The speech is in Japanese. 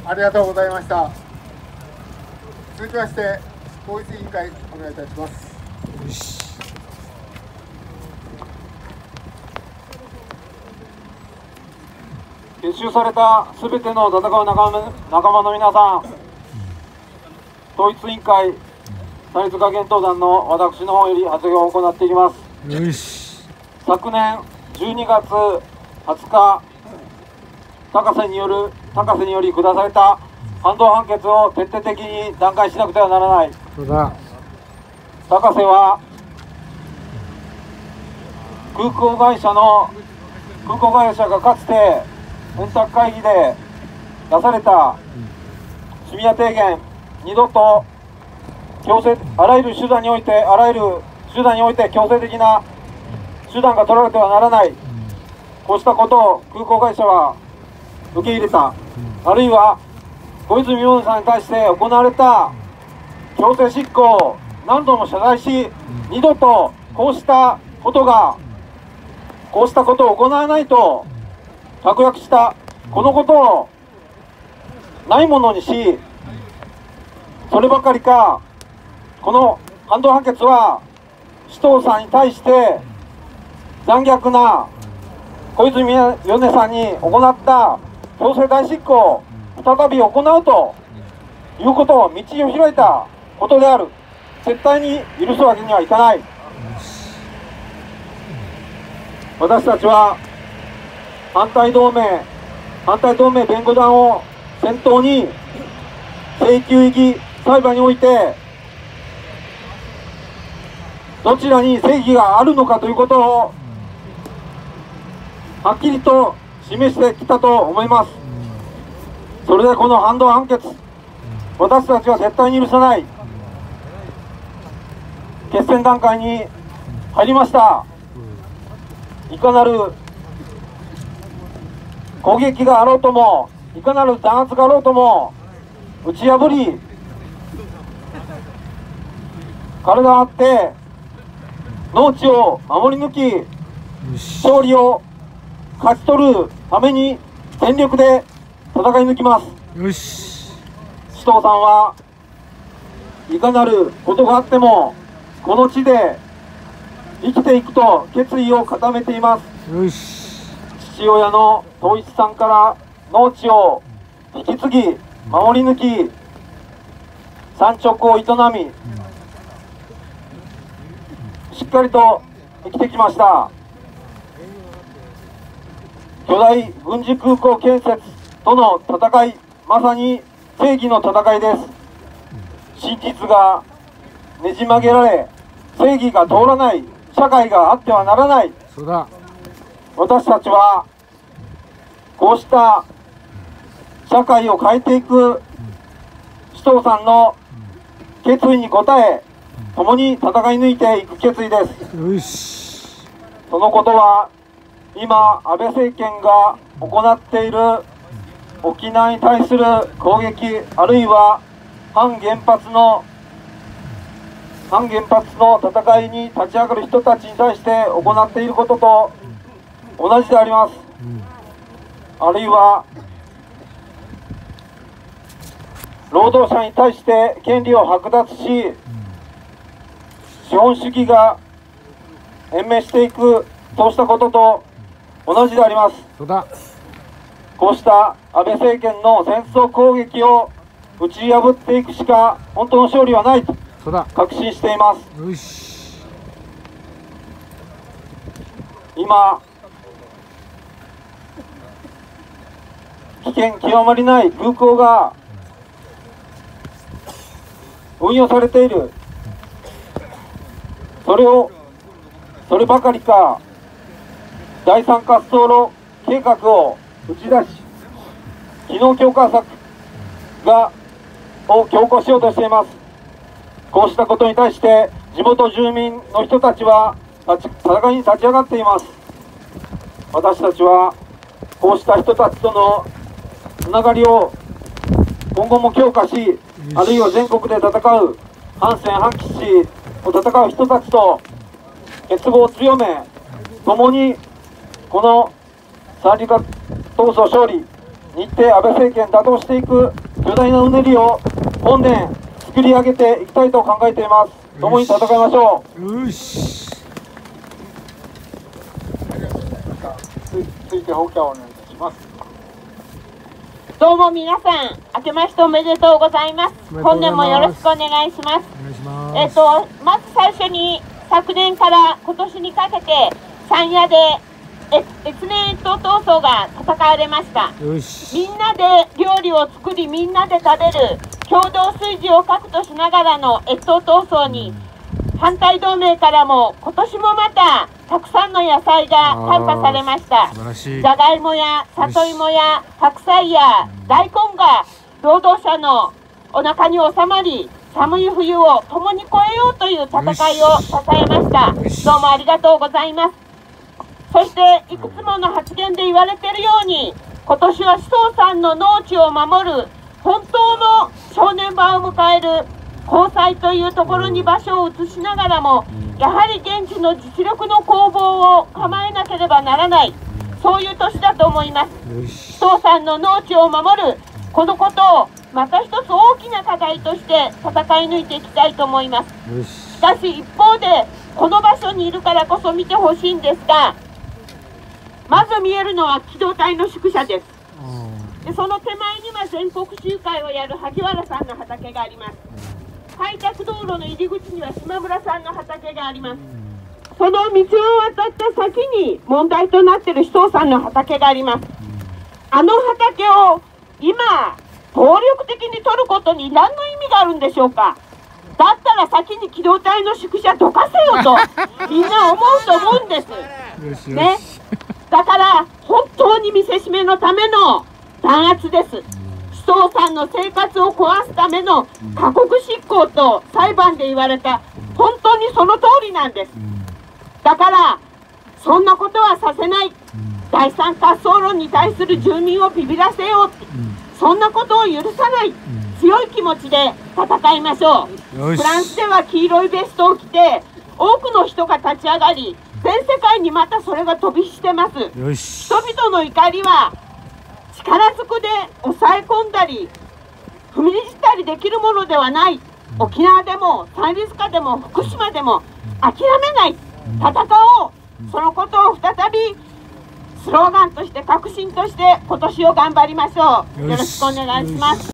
ありがとうございました。続きまして統一委員会お願いいたします。 結集されたすべての戦う仲間の皆さん、統一委員会谷塚検討団の私の方より発言を行っていきます。昨年12月20日、高瀬により下された反動判決を徹底的に弾劾しなくてはならない。高瀬は空港会社がかつて円卓会議で出されたシビア提言、二度とあらゆる手段において強制的な手段が取られてはならない、こうしたことを空港会社は受け入れた。あるいは小泉洋さんに対して行われた強制執行を何度も謝罪し、二度とこうしたことを行わないと確約した。このことをないものにし、そればかりか、この反動判決は首藤さんに対して残虐な小泉米音さんに行った強制代執行を再び行うということを道を開いたことである。絶対に許すわけにはいかない。私たちは反対同盟弁護団を先頭に請求異議裁判においてどちらに正義があるのかということをはっきりと示してきたと思います。それでこの反動判決、私たちは絶対に許さない。決戦段階に入りました。いかなる攻撃があろうとも、いかなる弾圧があろうとも打ち破り、体を張って農地を守り抜き、勝利を勝ち取るために全力で戦い抜きます。首藤さんはいかなることがあってもこの地で生きていくと決意を固めています。父親の東一さんから農地を引き継ぎ守り抜き、産直を営み、しっかりと生きてきました。巨大軍事空港建設との戦い、まさに正義の戦いです。真実がねじ曲げられ、正義が通らない社会があってはならない。私たちはこうした社会を変えていく首藤さんの決意に応え、共に戦い抜いていく決意です。そのことは今安倍政権が行っている沖縄に対する攻撃、あるいは反原発の戦いに立ち上がる人たちに対して行っていることと同じであります。あるいは労働者に対して権利を剥奪し、資本主義が延命していく、そうしたことと同じであります。こうした安倍政権の戦争攻撃を打ち破っていくしか本当の勝利はないと確信しています。今危険極まりない空港が運用されている。そればかりか、第三滑走路計画を打ち出し、機能強化策を強行しようとしています。こうしたことに対して地元住民の人たちは戦いに立ち上がっています。私たちはこうした人たちとのつながりを今後も強化し、あるいは全国で戦う反戦反基地を戦う人たちと結合を強め、共にこの三里化闘争勝利日程安倍政権打倒していく巨大なうねりを本年作り上げていきたいと考えています。共に戦いましょう。 よし。 続いて放棄をお願いいたします。 どうも皆さん、明けましておめでとうございます。本年もよろしくお願いします。 お願いします。 まず最初に昨年から今年にかけて山谷で越年越冬闘争が戦われました。 よし。 みんなで料理を作り、みんなで食べる共同炊事を核としながらの越冬闘争に、反対同盟からも今年もまたたくさんの野菜が担保されました。 素晴らしい。 じゃがいもや里芋や白菜や大根が労働者のお腹に収まり、寒い冬を共に越えようという戦いを支えました。どうもありがとうございます。そしていくつもの発言で言われているように、今年は志藤さんの農地を守る本当の正念場を迎える交際というところに場所を移しながらも、やはり現地の実力の攻防を構えなければならない、そういう年だと思います。志藤さんの農地を守るこのことをまた一つ大きな課題として戦い抜いていきたいと思います。しかし一方で、この場所にいるからこそ見てほしいんですが、まず見えるのは機動隊の宿舎です。でその手前には全国集会をやる萩原さんの畑があります。開拓道路の入り口には島村さんの畑があります。その道を渡った先に問題となっている志藤さんの畑があります。あの畑を今暴力的に取ることに何の意味があるんでしょうか。だったら先に機動隊の宿舎どかせよとみんな思うと思うんですね。だから本当に見せしめのための弾圧です。志藤さんの生活を壊すための過酷執行と裁判で言われた、本当にその通りなんです。だからそんなことはさせない、第三滑走路に対する住民をビビらせようって、そんなことを許さない強い気持ちで戦いましょう。フランスでは黄色いベストを着て多くの人が立ち上がり、全世界にまたそれが飛び火してます。人々の怒りは力ずくで抑え込んだり踏みにじったりできるものではない。沖縄でも三里塚でも福島でも諦めない、戦おう。そのことを再びスローガンとして、確信として今年を頑張りましょう。よろしくお願いします。